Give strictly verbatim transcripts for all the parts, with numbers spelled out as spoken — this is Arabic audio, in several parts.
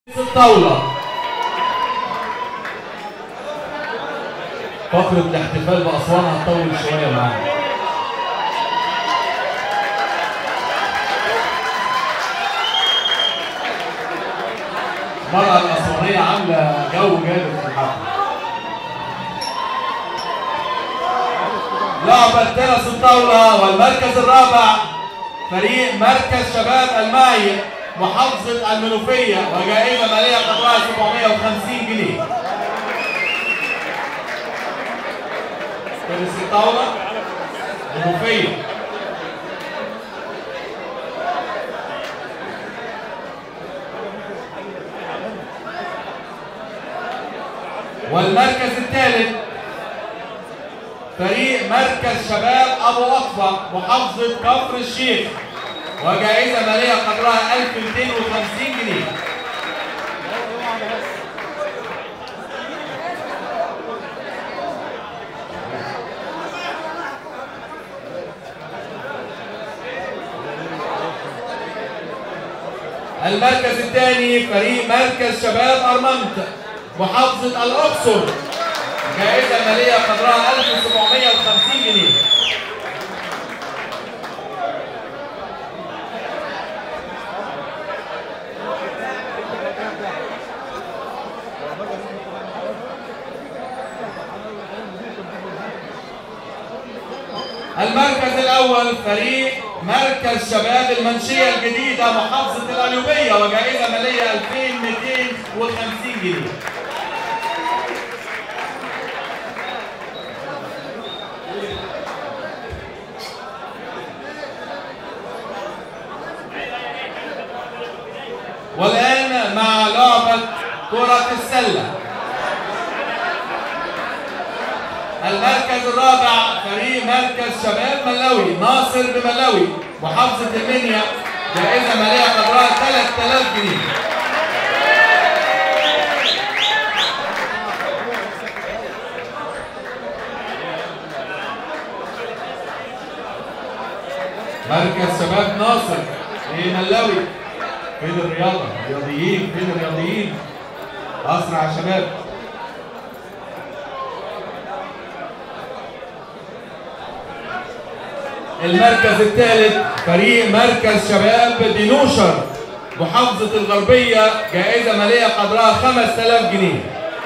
الطاولة. فقرة الاحتفال بأسوان هتطول شوية معانا. المرأة الأسوانية عاملة جو جامد في الحفل. لعبة تنس الطاولة والمركز الرابع فريق مركز شباب المعي محافظة المنوفية وجائزة مالية قدرها سبعمائة وخمسين جنيه. تنس الطاولة منوفية. والمركز الثالث فريق مركز شباب أبو أطفة محافظة كفر الشيخ وجائزة مالية قدرها ألف ومئتين وخمسين جنيه. المركز الثاني فريق مركز شباب أرمنت محافظة الأقصر جائزة مالية قدرها ألف وسبعمائة وخمسين جنيه. المركز الأول فريق مركز شباب المنشية الجديدة محافظة القليوبية وجائزة مالية ألفين ومئتين وخمسين جنيه. والآن مع لعبة كرة السلة. المركز الرابع فريق مركز شباب ملاوي ناصر بملاوي محافظة المنيا جائزة مالية قدرها ثلاثة آلاف جنيه. مركز شباب ناصر ايه ملاوي. فين الرياضة؟ الرياضيين فين الرياضيين؟ أسرع شباب. المركز الثالث فريق مركز شباب دينوشر محافظة الغربية جائزة مالية قدرها خمسة آلاف جنيه.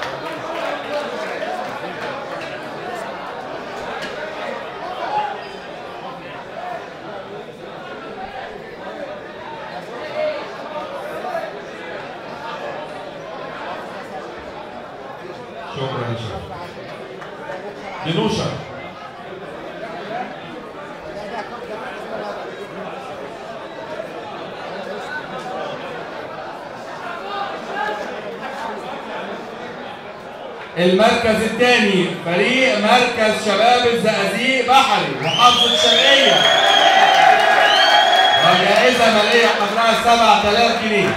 شكرا يا شباب. دينوشر. المركز الثاني فريق مركز شباب الزقازيق بحري محافظة الشرقية وجائزة مالية قدرها سبعة آلاف جنيه.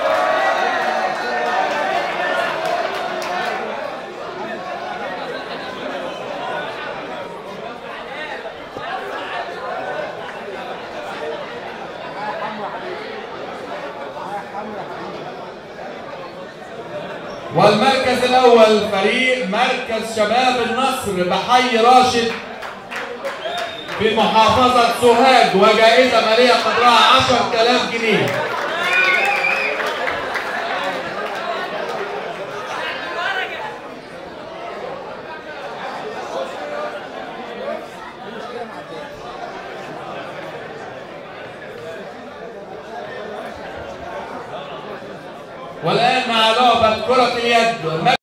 والمركز الأول فريق مركز شباب النصر بحي راشد في محافظة سوهاج وجائزة مالية قدرها عشرة آلاف جنيه. والآن مع لعبة كرة اليد.